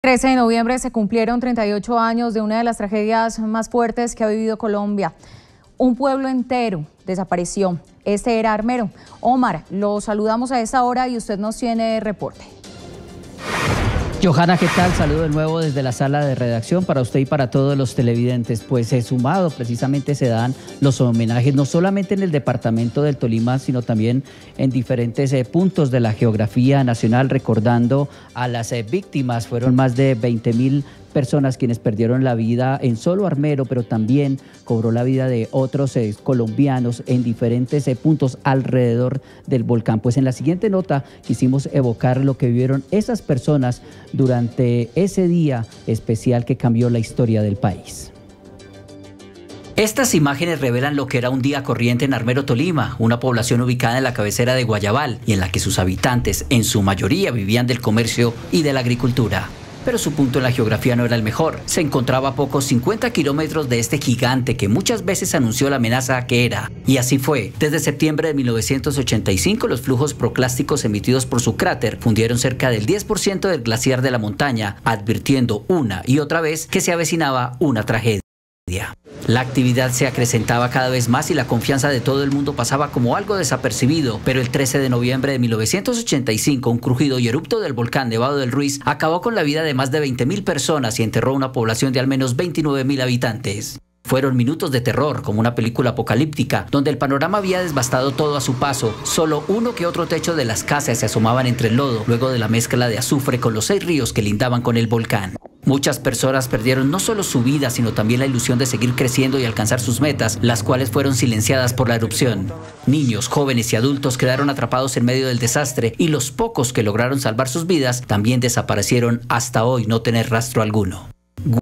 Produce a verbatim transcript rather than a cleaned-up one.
trece de noviembre se cumplieron treinta y ocho años de una de las tragedias más fuertes que ha vivido Colombia. Un pueblo entero desapareció. Este era Armero. Omar, lo saludamos a esta hora y usted nos tiene reporte. Johanna, ¿qué tal? Saludo de nuevo desde la sala de redacción para usted y para todos los televidentes. Pues eh, sumado precisamente se dan los homenajes no solamente en el departamento del Tolima, sino también en diferentes eh, puntos de la geografía nacional, recordando a las eh, víctimas. Fueron más de veinte mil personas quienes perdieron la vida en solo Armero, pero también cobró la vida de otros eh, colombianos en diferentes eh, puntos alrededor del volcán. Pues en la siguiente nota quisimos evocar lo que vivieron esas personas durante ese día especial que cambió la historia del país. Estas imágenes revelan lo que era un día corriente en Armero, Tolima, una población ubicada en la cabecera de Guayabal y en la que sus habitantes, en su mayoría, vivían del comercio y de la agricultura. Pero su punto en la geografía no era el mejor. Se encontraba a pocos cincuenta kilómetros de este gigante que muchas veces anunció la amenaza que era. Y así fue. Desde septiembre de mil novecientos ochenta y cinco, los flujos proclásticos emitidos por su cráter fundieron cerca del diez por ciento del glaciar de la montaña, advirtiendo una y otra vez que se avecinaba una tragedia. La actividad se acrecentaba cada vez más y la confianza de todo el mundo pasaba como algo desapercibido, pero el trece de noviembre de mil novecientos ochenta y cinco, un crujido y erupto del volcán Nevado del Ruiz acabó con la vida de más de veinte mil personas y enterró una población de al menos veintinueve mil habitantes. Fueron minutos de terror, como una película apocalíptica, donde el panorama había devastado todo a su paso. Solo uno que otro techo de las casas se asomaban entre el lodo, luego de la mezcla de azufre con los seis ríos que lindaban con el volcán. Muchas personas perdieron no solo su vida, sino también la ilusión de seguir creciendo y alcanzar sus metas, las cuales fueron silenciadas por la erupción. Niños, jóvenes y adultos quedaron atrapados en medio del desastre y los pocos que lograron salvar sus vidas también desaparecieron hasta hoy no tener rastro alguno.